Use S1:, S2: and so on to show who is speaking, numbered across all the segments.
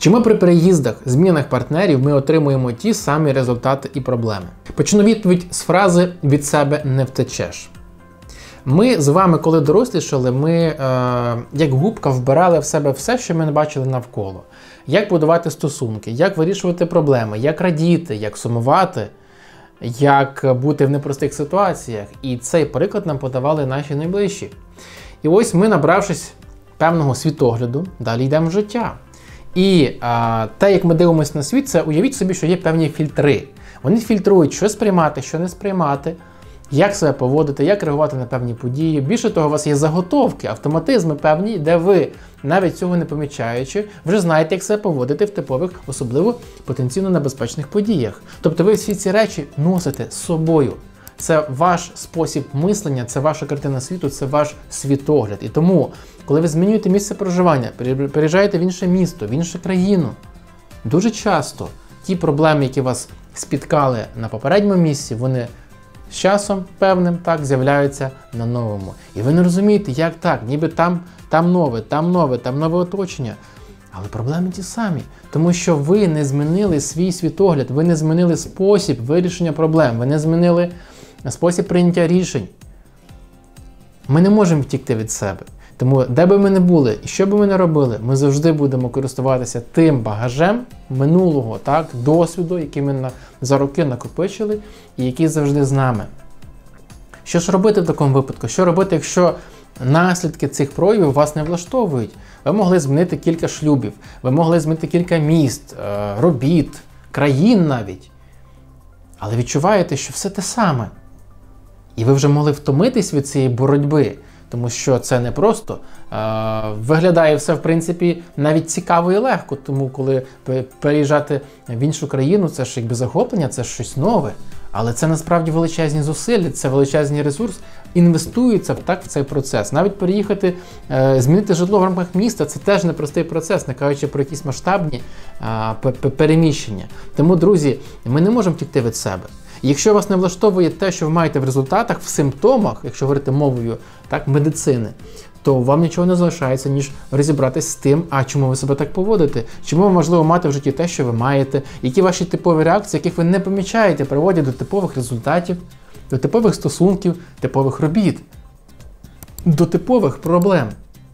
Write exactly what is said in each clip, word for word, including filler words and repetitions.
S1: Чому при переїздах змінених партнерів ми отримуємо ті самі результати і проблеми? Почну відповідь з фрази «від себе не втечеш». Ми з вами, коли дорослішали, ми е, як губка вбирали в себе все, що ми не бачили навколо. Як будувати стосунки, як вирішувати проблеми, як радіти, як сумувати, як бути в непростих ситуаціях. І цей приклад нам подавали наші найближчі. І ось ми, набравшись певного світогляду, далі йдемо в життя. І а, те, як ми дивимося на світ, це уявіть собі, що є певні фільтри. Вони фільтрують, що сприймати, що не сприймати, як себе поводити, як реагувати на певні події. Більше того, у вас є заготовки, автоматизми певні, де ви, навіть цього не помічаючи, вже знаєте, як себе поводити в типових, особливо потенційно небезпечних подіях. Тобто ви всі ці речі носите з собою. Це ваш спосіб мислення, це ваша картина світу, це ваш світогляд. І тому, коли ви змінюєте місце проживання, переїжджаєте в інше місто, в іншу країну, дуже часто ті проблеми, які вас спіткали на попередньому місці, вони з часом певним так з'являються на новому. І ви не розумієте, як так, ніби там, там нове, там нове, там нове оточення. Але проблеми ті самі, тому що ви не змінили свій світогляд, ви не змінили спосіб вирішення проблем, ви не змінили спосіб прийняття рішень. Ми не можемо втікти від себе. Тому де би ми не були і що би ми не робили, ми завжди будемо користуватися тим багажем минулого, так, досвіду, який ми на, за роки накопичили і який завжди з нами. Що ж робити в такому випадку? Що робити, якщо наслідки цих проявів вас не влаштовують? Ви могли змінити кілька шлюбів, ви могли змінити кілька міст, робіт, країн навіть. Але відчуваєте, що все те саме. І ви вже могли втомитись від цієї боротьби, тому що це не просто. Е, виглядає все, в принципі, навіть цікаво і легко, тому коли переїжджати в іншу країну, це ж якби захоплення, це щось нове. Але це насправді величезні зусилля, це величезний ресурс, інвестується так в цей процес. Навіть переїхати, е, змінити житло в рамках міста – це теж непростий процес, не кажучи про якісь масштабні е, переміщення. Тому, друзі, ми не можемо втікти від себе. І якщо вас не влаштовує те, що ви маєте в результатах, в симптомах, якщо говорити мовою так, медицини, то вам нічого не залишається, ніж розібратися з тим, а чому ви себе так поводите, чому можливо мати в житті те, що ви маєте, які ваші типові реакції, яких ви не помічаєте, приводять до типових результатів, до типових стосунків, типових робіт, до типових проблем.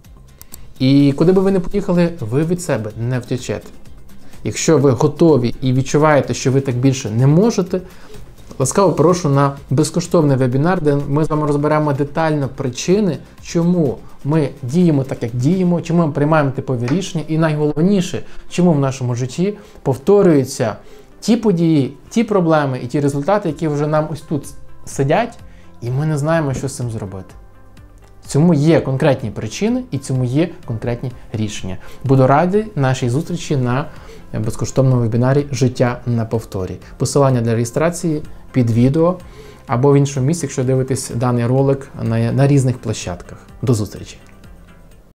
S1: І куди би ви не поїхали, ви від себе не втечете. Якщо ви готові і відчуваєте, що ви так більше не можете, ласкаво прошу на безкоштовний вебінар, де ми з вами розберемо детально причини, чому ми діємо так, як діємо, чому ми приймаємо типові рішення і найголовніше, чому в нашому житті повторюються ті події, ті проблеми і ті результати, які вже нам ось тут сидять, і ми не знаємо, що з цим зробити. Цьому є конкретні причини і цьому є конкретні рішення. Буду радий нашій зустрічі на безкоштовному вебінарі «Життя на повторі». Посилання для реєстрації під відео або в іншому місці, якщо дивитесь даний ролик на, на різних площадках. До зустрічі!